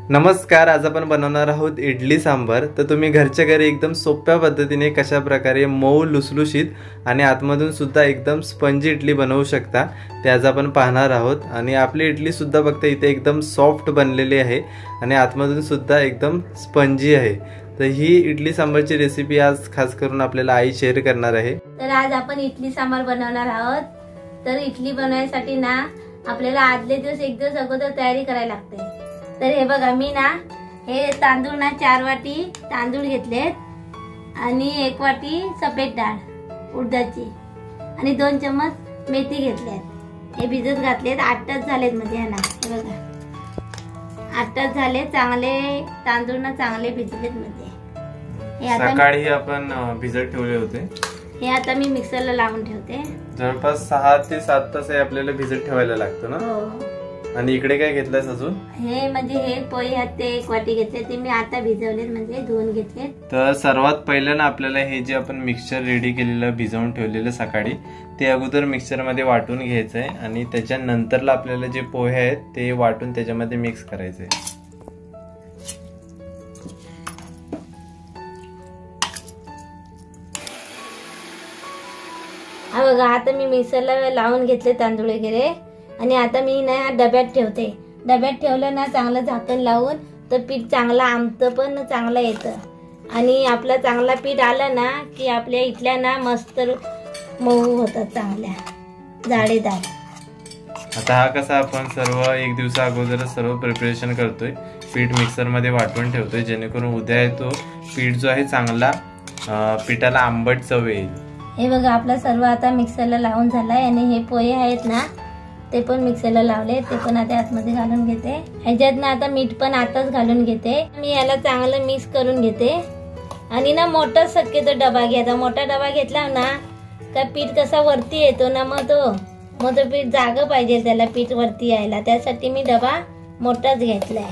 नमस्कार, आज आपण बनवणार आहोत इडली सांबार। तर तुम्ही घरच्या घरी एकदम सोप्या पद्धतीने कशा प्रकारे मऊ लुसलुशीत आणि आतमधून सुद्धा एकदम स्पंजी इडली बनवू शकता ते आज आपण पाहणार आहोत। आणि आपली इडली सुद्धा बघता इथे एकदम सॉफ्ट बनलेली आहे आणि आतमधून सुद्धा एकदम स्पंजी आहे। तर ही इडली सांबारची रेसिपी आज खास करून आपल्याला आई शेअर करणार आहे। तर आज आपण इडली सांबार बनवणार आहोत। तर इडली बनवण्यासाठी ना आपल्याला आदले दिवस एक दिवस अगोदर तयारी करायला लागते। तर हे बघा, मी ना हे तांदूळ ना 4 वाटी तांदूळ घेतलेत आणि 1 वाटी सफेद डाळ उडदाची आणि 2 चम्मच मेथी घेतल्यात। हे भिजत घातलेत, 8 तास झालेत म्हणजे ह्याला। हे बघा 8 तास झाले, चांगले तांदूळ ना चांगले भिजलेत म्हणजे। हे आता सकाळी आपण भिजत ठेवले होते। हे आता मी मिक्सरला लावून ठेवते। जवळपास 6 ते 7 तास आपल्याला भिजत ठेवायला लागतं ना। हो। आणि इकडे काय घेतलंस अजून? हे म्हणजे हे पोहे आहेत ते 1 वाटी घेतले, ते मी आता भिजवलेत म्हणजे धुवून घेतले। तर सर्वात पहिलं ना आपल्याला हे जे आपण मिक्सचर रेडी केलेलं भिजवून ठेवलेलं सकाळी ते अगोदर मिक्सचर मध्ये वाटून घ्यायचंय आणि त्याच्यानंतरला आपल्याला जे पोहे आहेत ते वाटून त्याच्यामध्ये मिक्स करायचे। हा बघा, आता मी मिक्सरला लावून घेतले तांदूळ वगैरे आणि आता मी ना डब्यात ठेवते। डब्यात ठेवलं ना चांगलं झाकण लावून तर पीठ चांगलं आमतं पण चांगलं येतं। आणि आपलं चांगला पीठ आलं ना की आपल्या इथल्या ना मस्त मऊ होतात, चांगल्या जाळीदार। आता हा कसा आपण सर्व एक दिवसा अगोदर सर्व प्रिपरेशन करतोय, पीठ मिक्सर मध्ये वाटून ठेवतोय जेणेकरून उद्या येतो पीठ जो आहे चांगला पिठाला आंबट चव येईल। हे बघा, आपला सर्व आता मिक्सरला लावून झालाय आणि हे पोहे आहेत ना ते पण मिक्सरला लावले, ते पण आता आतमध्ये घालून घेते। ह्याच्यात ना आता मीठ पण आताच घालून घेते। मी याला चांगलं मिक्स करून घेते आणि ना मोठा शक्यतो डबा घ्यायचा। मोठा डबा घेतला ना का पीठ कसा वरती येतो ना, मग तो पीठ जागा पाहिजे त्याला पीठ वरती यायला, त्यासाठी मी डबा मोठाच घेतलाय।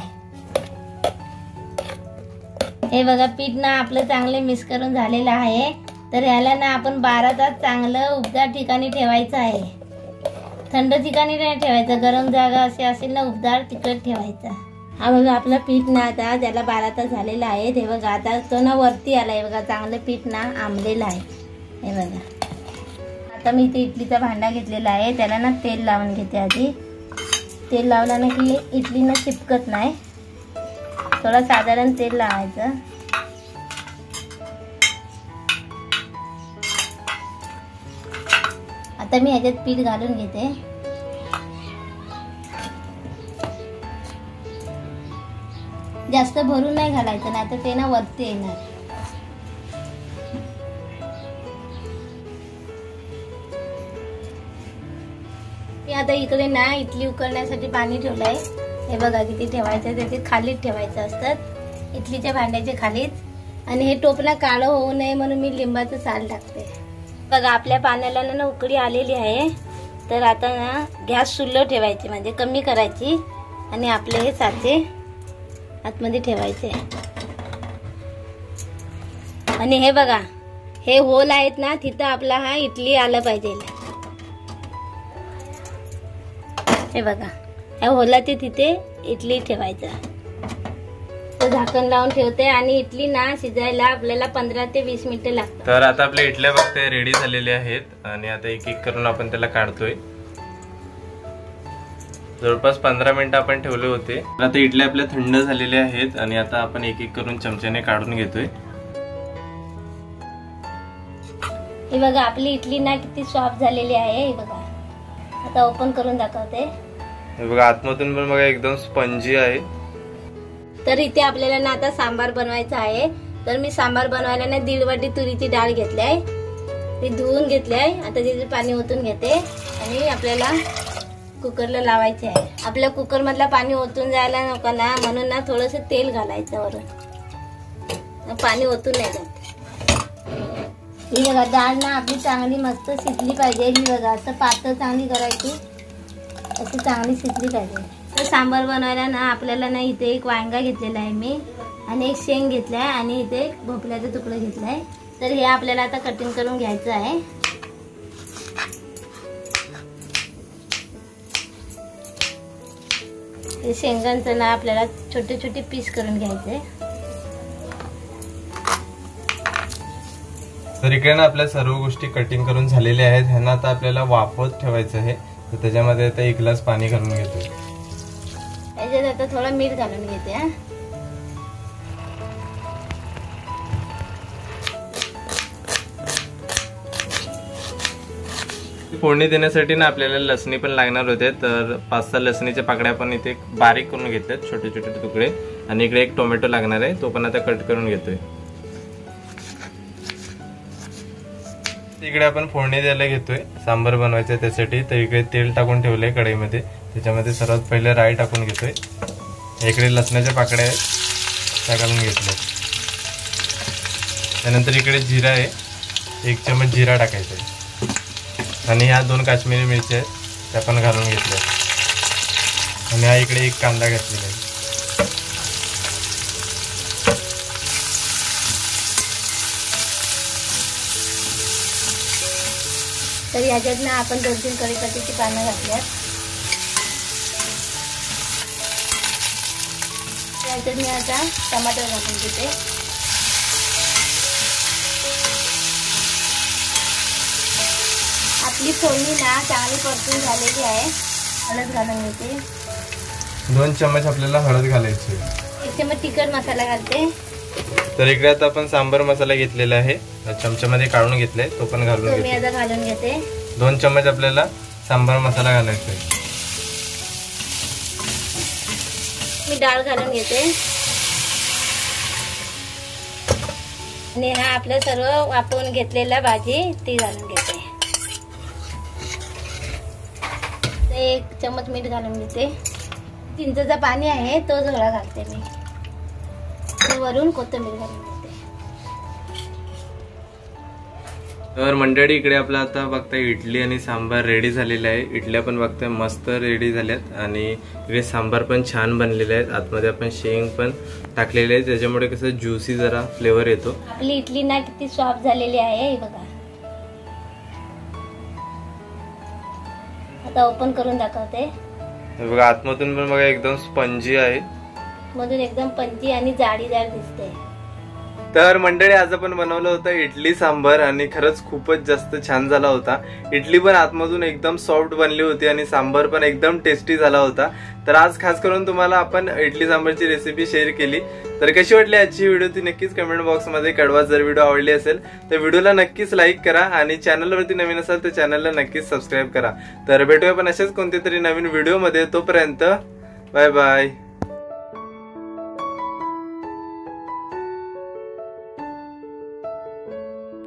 हे बघा, पीठ ना आपलं चांगले मिक्स करून झालेलं आहे। तर याला ना आपण 12 तास चांगलं उबदार ठिकाणी ठेवायचं आहे। थंड ठिकाणी नाही ठेवायचं, गरम जागा असे असेल ना उबदार तिकडे ठेवायचा। हा बघा, आपलं पीठ ना आता त्याला 12 तास झालेलं आहे। हे बघा, आता तो ना वरती आलाय बघा, चांगलं पीठ ना आंबलेलं आहे। हे बघा, आता मी इथे इडलीचा भांडा घेतलेला आहे, त्याला ना तेल लावून घेते। आधी तेल लावलं ना की इडली ना चिपकत नाही, थोडा साधारण तेल लावायचं। आता मी ह्याच्यात पीठ घालून घेते। जास्त भरून नाही घालायचं, नाही तर ते ना वरती येणार। मी आता इकडे ना इडली उकळण्यासाठी पाणी ठेवलंय। हे बघा किती ठेवायचं, त्याचे खालीच ठेवायचं असतात, इडलीच्या भांड्याच्या खालीच। आणि हे टोपणं काळं होऊ नये म्हणून मी लिंबाचं साल टाकते। बघा, आपल्या पाण्याला ना उकळी आलेली आहे। तर आता ना गॅस सुल्लो ठेवायची म्हणजे कमी करायची आणि आपले हे साचे आतमध्ये ठेवायचे। आणि हे बघा, हे होल आहेत ना तिथं आपला हा इडली आला पाहिजे। हे बघा, ह्या होलाच्या तिथे इडली ठेवायचं। झाकण लावून ठेवते आणि इडली ना शिजायला आपल्याला 15 ते 20 मिनिटं लागतात। तर आता आपल्या इडल्या बघते रेडी झालेल्या आहेत आणि आता एक एक करून आपण त्याला काढतोय। जवळपास 15 मिनिटं आपण ठेवले होते। आता इडल्या आपल्या थंड झालेल्या आहेत आणि आता आपण एक एक करून चमच्याने काढून घेतोय। हे बघा, आपली इडली ना किती सॉफ्ट झालेली आहे। हे बघा, आता ओपन करून दाखवते। हे बघा, आतमधून पण बघा एकदम स्पंजी आहे। तर इथे आपल्याला ना आता सांबार बनवायचा आहे। तर मी सांबार बनवायला ना 1.5 वाटी तुरीची डाळ घेतली, ती धुवून घेतली। आता तिचे पाणी ओतून घेते आणि आपल्याला कुकरला लावायचे आहे। आपल्या कुकर मधला पाणी ओतून जायला नको ना, म्हणून ना थोडस तेल घालायचं वरून, पाणी ओतून नाही जात। ही बघा, डाळ ना आपली चांगली मस्त शिजली पाहिजे। ही बघा, असं पातळ चांगली करायची, अशी चांगली शिजली पाहिजे। तर सांबार बनवायला ना आपल्याला ना इथे एक वांगा घेतलेला आहे मी आणि एक शेंग घेतलाय आणि इथे एक भोपळ्याचा तुकडा घेतलाय। तर हे आपल्याला आता कटिंग करून घ्यायचं आहे। हे शेंगांचं ना आपल्याला छोटे छोटे पीस करून घ्यायचे. तर इकडे ना आपल्या सर्व गोष्टी कटिंग करून झालेल्या आहेत. ह्यांना आता आपल्याला वाफवत ठेवायचं आहे. तर त्याच्यामध्ये आता 1 ग्लास पाणी घालून घेतोय. त्याच्यात आता थोडा मीठ घालून घेते. फोडणी देण्यासाठी ना आपल्याला लसणी पण लागणार होते. तर 5-6 लसणीच्या पाकड्या पण इथे बारीक करून घेतल्यात, छोटे छोटे तुकडे. आणि इकडे 1 टोमॅटो लागणार आहे, तो पण आता कट करून घेतोय. इकडे आपण फोडणी द्यायला घेतोय सांबार बनवायचं त्यासाठी. तर इकडे तेल टाकून ठेवलंय कढईमध्ये. त्याच्यामध्ये सर्वात पहिले राई टाकून घेतोय. इकडे लसणाच्या पाकड्या आहेत त्या घालून घेतल्या. त्यानंतर इकडे जिरा आहे, 1 चमच जिरा टाकायचा आहे. आणि ह्या 2 काश्मीरी मिरच्या आहेत त्या पण घालून घेतल्या. आणि हा इकडे 1 कांदा घातलेला आहे. तर याच्यात ना आपण 2-3 कढीपत्त्याची पानं घातल्यात. याच्यात मी आता टमाटर घालून घेते. आपली फोडणी ना चांगली परतून झालेली आहे. हळद घालून घेते. 2 चमच आपल्याला हळद घालायची. 1 चमच तिखट मसाला घालते. तर इकडे आता आपण सांबार मसाला घेतलेला आहे, चमच्यामध्ये काढून घेतलाय, तो पण घालून घेते. मी आता घालून घेते. 2 चमच आपल्याला सांबार मसाला घालायचा आहे. मी डाळ घालून घेते. आणि हा आपलं सर्व वापरून घेतलेला भाजी ती घालून घेते. 1 चमच मीठ घालून घेते. चिंचेचं पाणी आहे तो थोडा घालते मी. वरून कोथिंबीर घालून घेते. तर मंडळी इकडे आपला आता बघताय इडली आणि सांबार रेडी झालेला आहे. इडल्या पण बघताय मस्त रेडी झाल्यात आणि इकडे सांबार पण छान बनलेले आहेत. आतमध्ये आपण शेंग पण टाकलेले आहे, त्याच्यामुळे कसं ज्युसी जरा फ्लेवर येतो. आपली इडली ना किती सॉफ्ट झालेली आहे हे बघा. आता ओपन करून दाखवते. बघा आतमधून पण बघा एकदम स्पंजी आहे, मधून एकदम पंची आणि जाळीदार दिसते. तर मंडळी आज आपण बनवलं होतं इडली सांबार आणि खरंच खूपच जास्त छान झाला होता. इडली पण आतमधून एकदम सॉफ्ट बनली होती आणि सांबार पण एकदम टेस्टी झाला होता. तर आज खास करून तुम्हाला आपण इडली सांबारची रेसिपी शेअर केली. तर कशी वाटली आजची व्हिडिओ ती नक्कीच कमेंट बॉक्स मध्ये कळवा. जर व्हिडिओ आवडली असेल तर व्हिडिओला नक्कीच लाईक करा आणि चॅनलवरती नवीन असाल तर चॅनलला नक्कीच सबस्क्राईब करा. तर भेटूया पण अशाच कोणत्या तरी नवीन व्हिडिओ मध्ये. तोपर्यंत बाय बाय.